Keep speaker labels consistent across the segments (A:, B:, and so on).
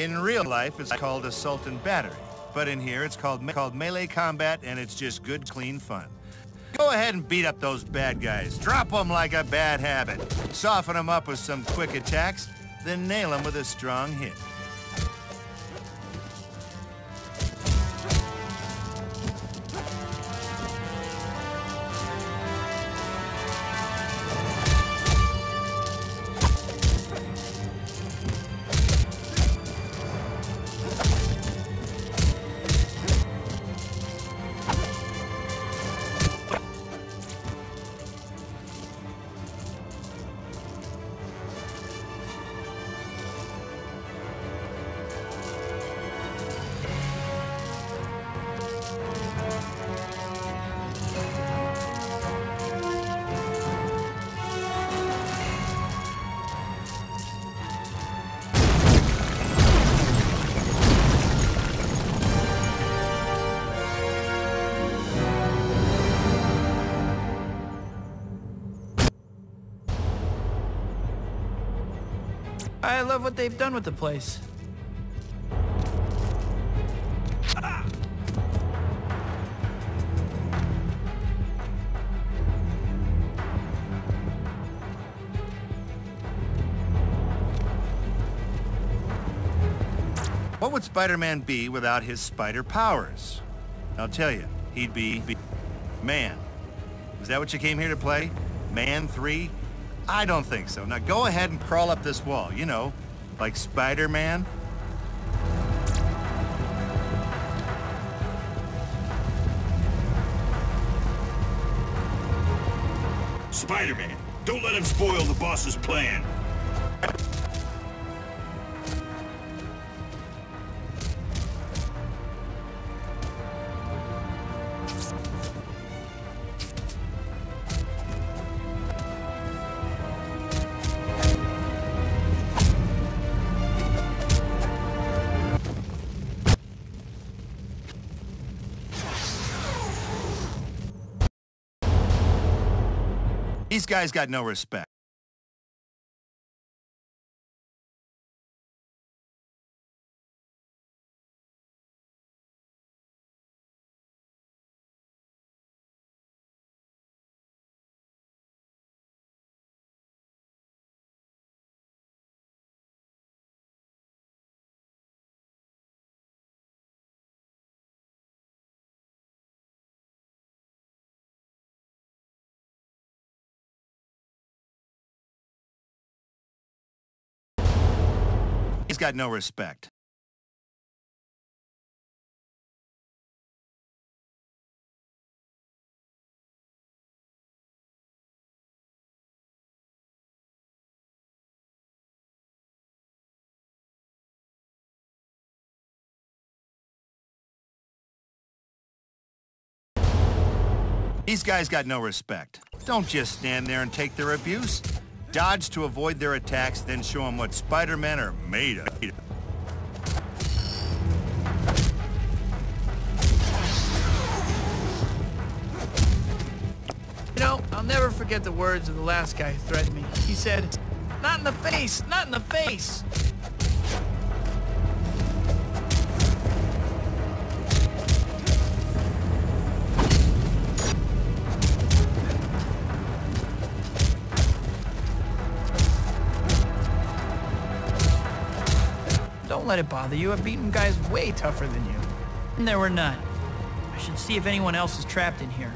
A: In real life, it's called assault and battery. But in here, it's called melee combat, and it's just good, clean fun. Go ahead and beat up those bad guys. Drop them like a bad habit. Soften them up with some quick attacks, then nail them with a strong hit.
B: I love what they've done with the place.
A: What would Spider-Man be without his spider powers? I'll tell you, he'd be Man. Is that what you came here to play? Man 3? I don't think so. Now go ahead and crawl up this wall, you know, like Spider-Man.
C: Spider-Man, don't let him spoil the boss's plan.
A: These guys got no respect. He's got no respect. These guys got no respect. Don't just stand there and take their abuse. Dodge to avoid their attacks, then show them what Spider-Men are made of. You
B: know, I'll never forget the words of the last guy who threatened me. He said, "Not in the face! Not in the face!" Don't let it bother you. I've beaten guys way tougher than you. And there were none. I should see if anyone else is trapped in here.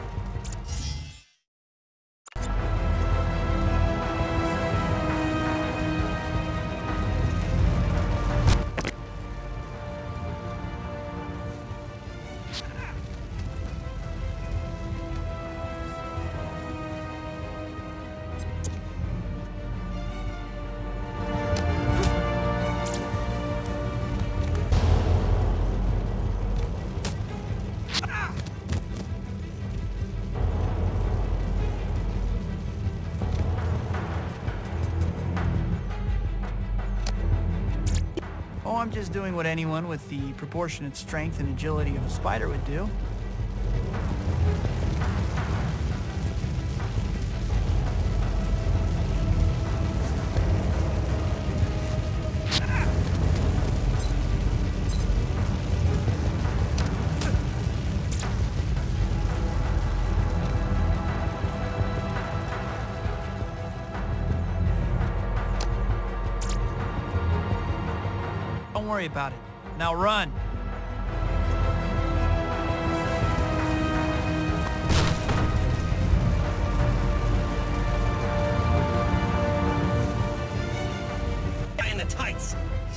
B: Oh, I'm just doing what anyone with the proportionate strength and agility of a spider would do. Don't worry about it. Now run.
D: Guy in the tights.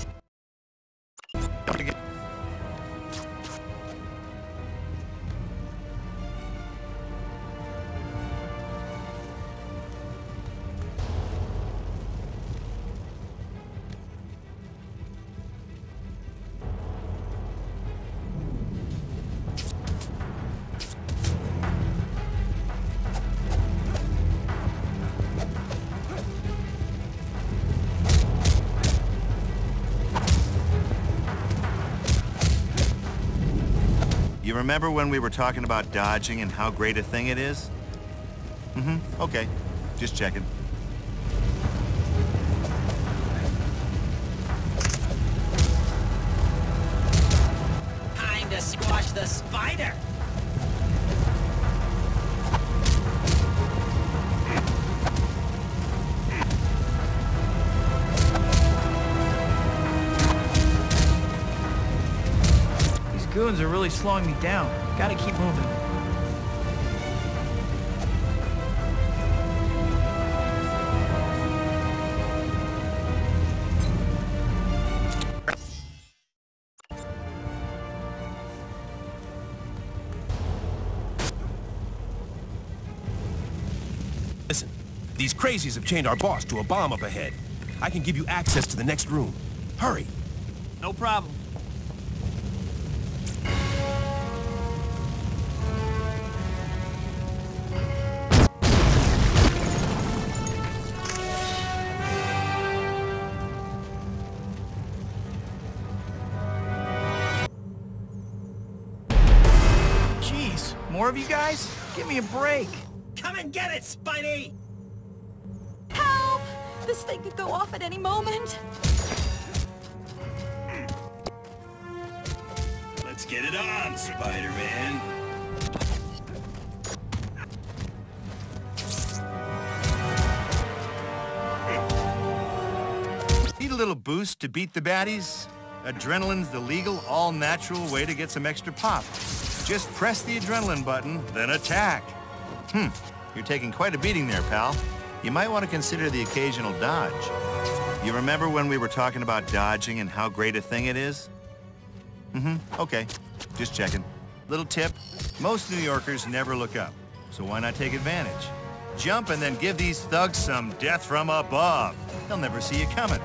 A: You remember when we were talking about dodging and how great a thing it is? Okay. Just checking.
D: Time to squash the spider.
B: These goons are really slowing me down. Gotta keep moving.
E: Listen, these crazies have chained our boss to a bomb up ahead. I can give you access to the next room. Hurry.
B: No problem. Jeez, more of you guys? Give me a break.
D: Come and get it, Spidey!
F: Help! This thing could go off at any moment.
C: Let's get it on, Spider-Man.
A: Need a little boost to beat the baddies? Adrenaline's the legal, all-natural way to get some extra pop. Just press the adrenaline button, then attack. You're taking quite a beating there, pal. You might want to consider the occasional dodge. You remember when we were talking about dodging and how great a thing it is? Okay. Just checking. Little tip, most New Yorkers never look up, so why not take advantage? Jump and then give these thugs some death from above. They'll never see you coming.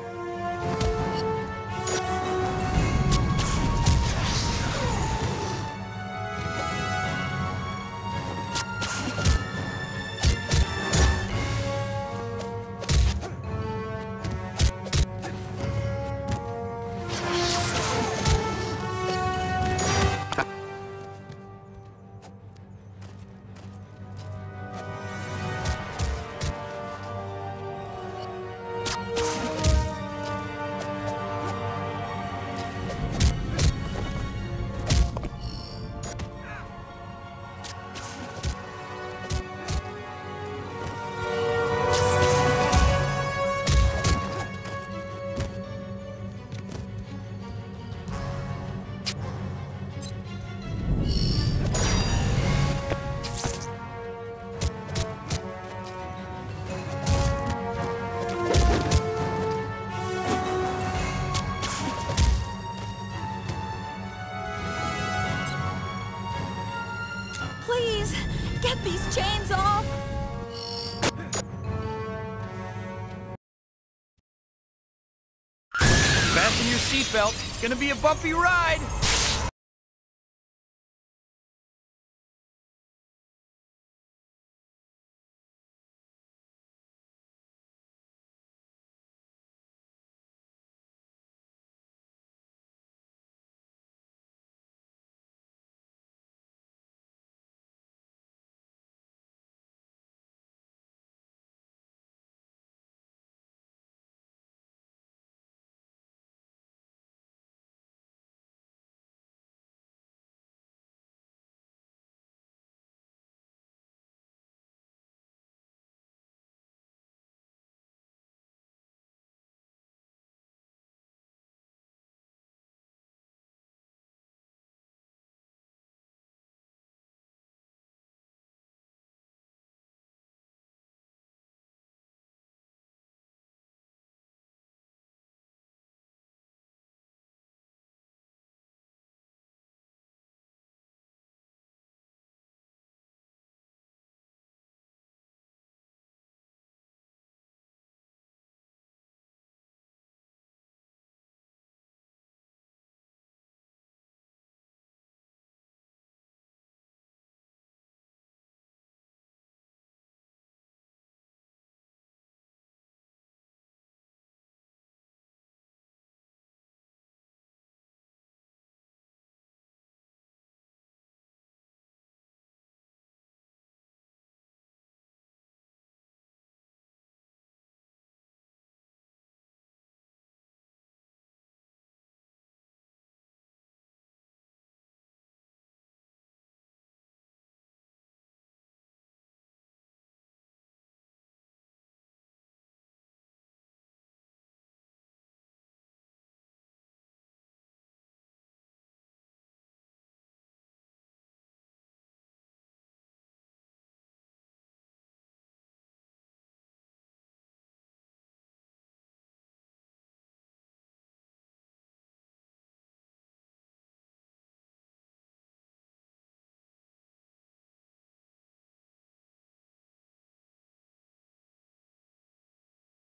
F: Please, get these chains off!
B: Fasten your seatbelt. It's gonna be a bumpy ride.